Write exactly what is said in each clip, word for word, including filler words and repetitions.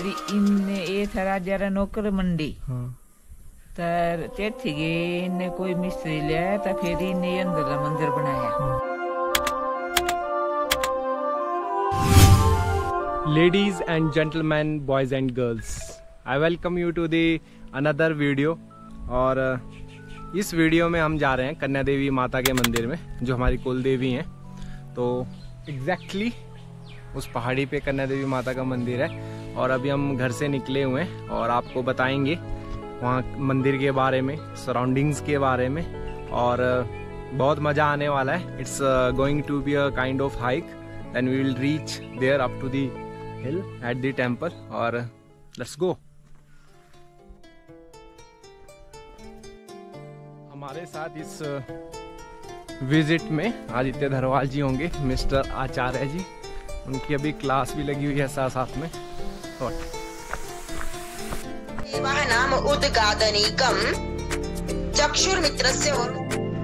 फेरी इनने ये था जरा नौकर मंडी तर चेठी गए इनने कोई मिस्त्री लिया तो फिर इन्हें अंदर मंदिर बनाया। Ladies and gentlemen, boys and girls, I welcome you to the another video। और इस वीडियो में हम जा रहे हैं कन्या देवी माता के मंदिर में जो हमारी कुल देवी हैं। तो एग्जैक्टली exactly उस पहाड़ी पे कन्या देवी माता का मंदिर है और अभी हम घर से निकले हुए हैं और आपको बताएंगे वहाँ मंदिर के बारे में, सराउंडिंग्स के बारे में और बहुत मज़ा आने वाला है। It's going to be a kind of hike and we will reach there up to the hill at the temple और लेट्स गो। हमारे साथ इस विजिट में आदित्य धरवाल जी होंगे, मिस्टर आचार्य जी, उनकी अभी क्लास भी लगी हुई है साथ साथ में। नाम उद्गादनीकम चक्षुर्मित्रस्य और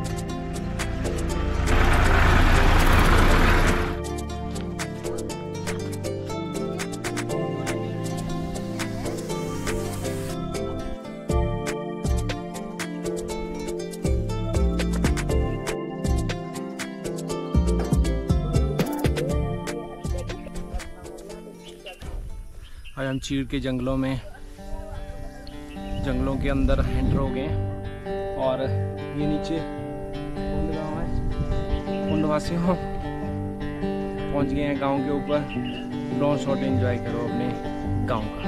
आज हम चीड़ के जंगलों में जंगलों के अंदर एंटर हो गए और ये नीचे कुंड गाँव है, कुंडवासी हो पहुंच गए हैं गांव के ऊपर। ड्रोन शॉट एंजॉय करो अपने गांव का।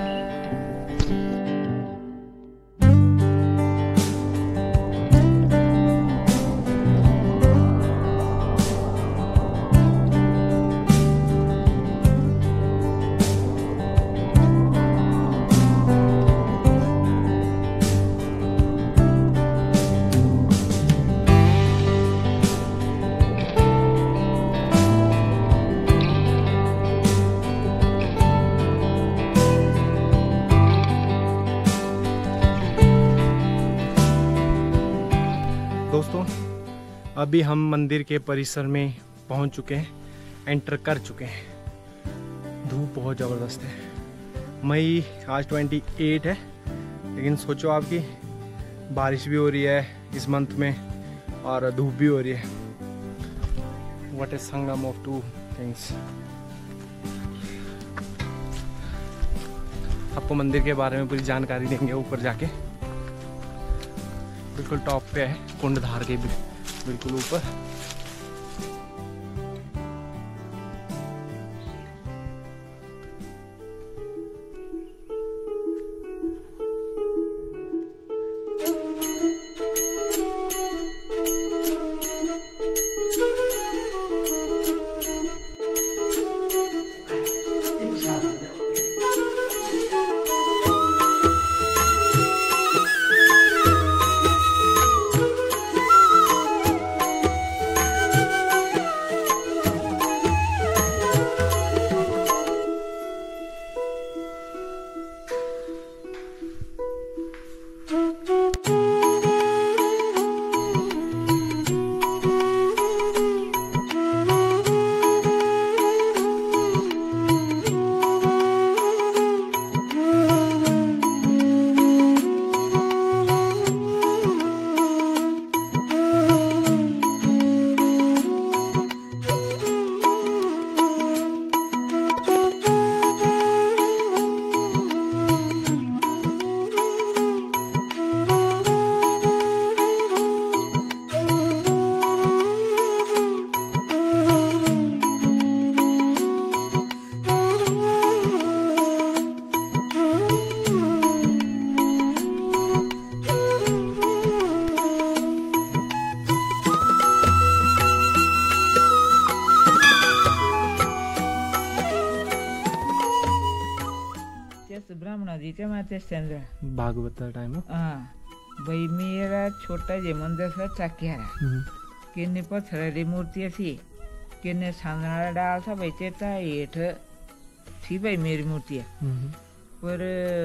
दोस्तों अभी हम मंदिर के परिसर में पहुंच चुके हैं, एंटर कर चुके हैं। धूप बहुत ज़बरदस्त है। मई आज अट्ठाईस है लेकिन सोचो आपकी बारिश भी हो रही है इस मंथ में और धूप भी हो रही है। What is sangam of two things. आपको मंदिर के बारे में पूरी जानकारी देंगे ऊपर जाके। बिल्कुल टॉप पे है, कुंडधार के बिल्कुल ऊपर। ब्राह्मण जी के माते चंद्र भागवत टाइम। हाँ भाई मेरा छोटा जे मंदिर था चाक्यारा किन्ने पत्थर मूर्ति थी किन्ने सांदना डाल था भाई चेता हेठ थी भाई मेरी मूर्ति पर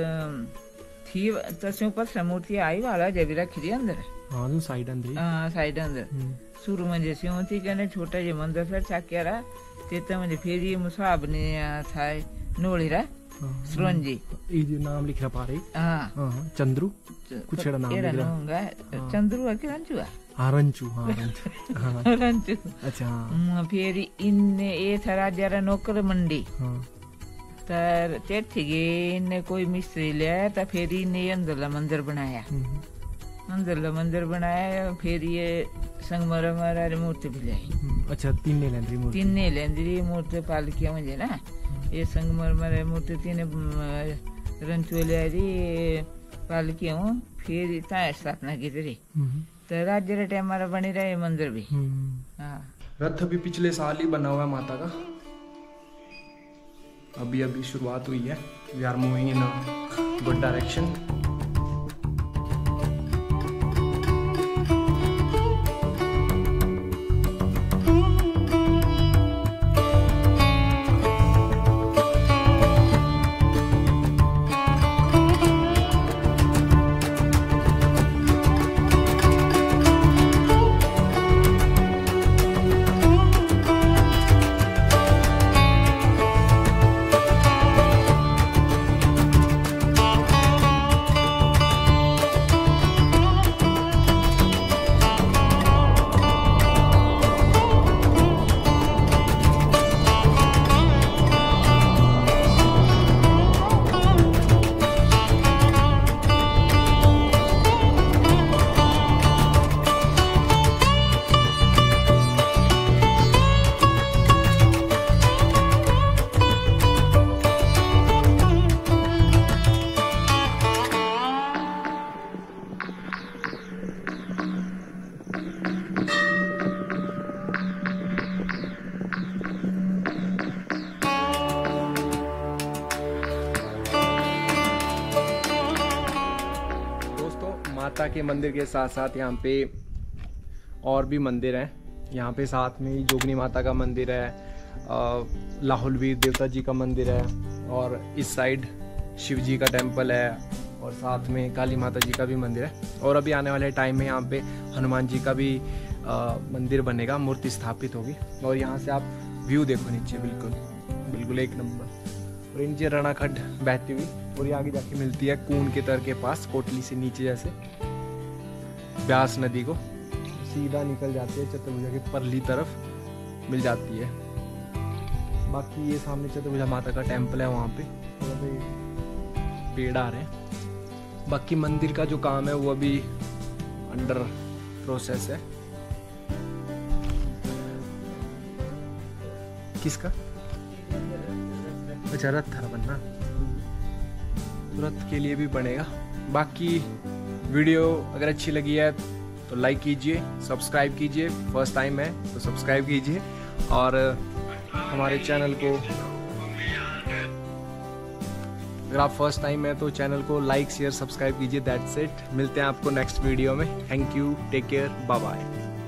थी तस्यों पत्थर मूर्ति आई वाला जब रखी थी अंदर। हाँ साइड अंदर। हाँ साइड अंदर शुरू में जैसे होती कहने छोटा जे मंदिर था चाक्यारा चेता म्हणजे फेरी मुसाब ने था नोळीरा सुरंजी ये जो नाम लिख रहा पारे हाँ हाँ चंद्रू कुछ एड़ा नाम लिख रहा होगा चंद्रू है कि रंजू है हाँ रंजू हाँ रंजू हाँ रंजू अच्छा हाँ फिर इनने ये था राजा नौकर मंडी हाँ तर चेठी गए इनने कोई मिस्त्री लिया तो फिर इन्हें अंदरला मंदिर बनाया अंदरला मंदिर बनाया फिर ये संगमरमर वाली मूर्ति भी लाई अच्छा तीन ने लेंद्री मूर्ति तीन ने लेंद्री मूर्ति पालकिया मुझे ना ये संगमरमर मूर्ति तीन रंचोले पालकिया हूँ फिर इतना स्थापना की तेरी तो राज्य रे टाइम हमारा बनी रहा है मंदिर भी हाँ रथ भी पिछले साल ही बना हुआ है माता का अभी अभी शुरुआत हुई है we are moving in a good direction माता के मंदिर के साथ साथ यहाँ पे और भी मंदिर हैं। यहाँ पे साथ में ही जोगनी माता का मंदिर है, लाहुल वीर देवता जी का मंदिर है, और इस साइड शिव जी का टेम्पल है, और साथ में काली माता जी का भी मंदिर है। और अभी आने वाले टाइम में यहाँ पे हनुमान जी का भी आ, मंदिर बनेगा, मूर्ति स्थापित होगी। और यहाँ से आप व्यू देखो नीचे, बिल्कुल बिल्कुल एक नंबर। और नीचे रणाखड्ड बहती हुई, और ये आगे जाके मिलती है कून के तर के पास, कोटली से नीचे जैसे ब्यास नदी को सीधा निकल जाती है चतुर्भुजा की परली तरफ मिल जाती है। बाकी ये सामने चतुर्भुजा माता का टेम्पल है, वहाँ पे पेड़ आ रहे हैं। बाकी मंदिर का जो काम है वो अभी अंडर प्रोसेस है। किसका? अच्छा, रथ था बनना, रथ के लिए भी बनेगा। बाकी वीडियो अगर अच्छी लगी है तो लाइक कीजिए, सब्सक्राइब कीजिए, फर्स्ट टाइम है तो सब्सक्राइब कीजिए, और हमारे चैनल को, अगर आप फर्स्ट टाइम है तो चैनल को लाइक शेयर सब्सक्राइब कीजिए। That's it. मिलते हैं आपको नेक्स्ट वीडियो में। Thank you, take care, bye bye.